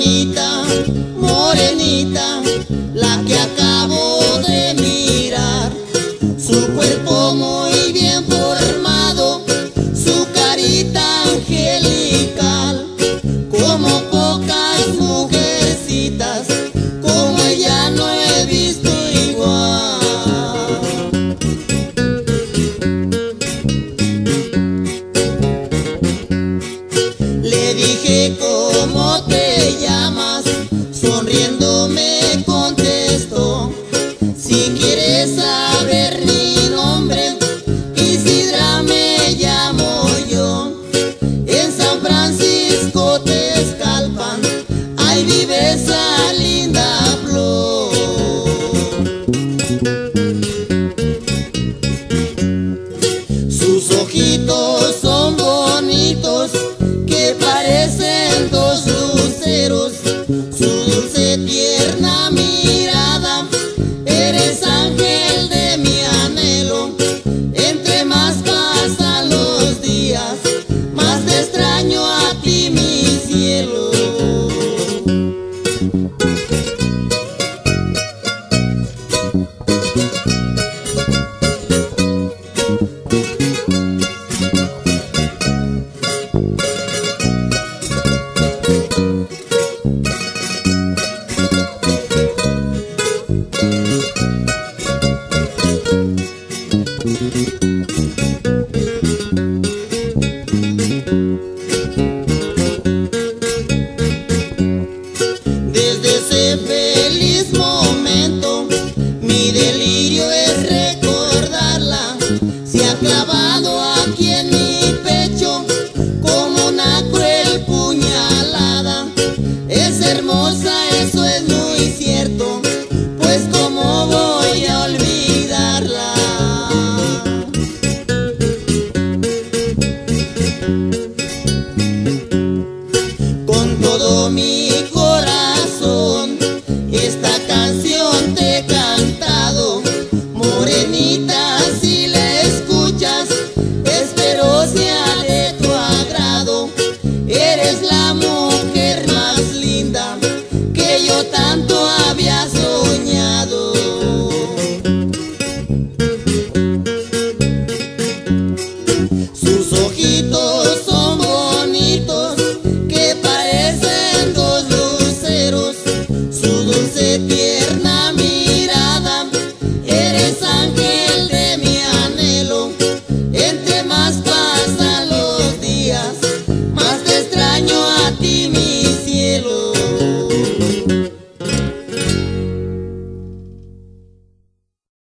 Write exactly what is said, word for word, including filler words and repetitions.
bonita, morenita, la que acabo de mirar. Su cuerpo muy bien formado, su carita angelical, como pocas mujercitas, como ella no he visto igual. Le dije ¿cómo te llamas? Sonriendo me contestó, si quieres saber mi nombre, Isidra me llamo yo. En San Francisco Texcalpan, ahí vive esa linda flor. Sus ojitos son bonitos, que parecen dos luceros. Su dulce tierna mirada, eres ángel de mi anhelo. Entre más pasan los días, más te extraño a ti, mi cielo. Desde ese feliz momento, mi delirio es recordarla. Se ha clavado aquí en mi pecho como una cruel puñalada. Es hermosa, eso es muy cierto, pues cómo voy a olvidarla. Con todo mi corazón esta canción te he cantado, morenita, si la escuchas, espero sea de tu agrado. Eres la mujer más linda que yo tanto había soñado. Sus ojitos son bonitos, que parecen dos luceros. Su dulce piel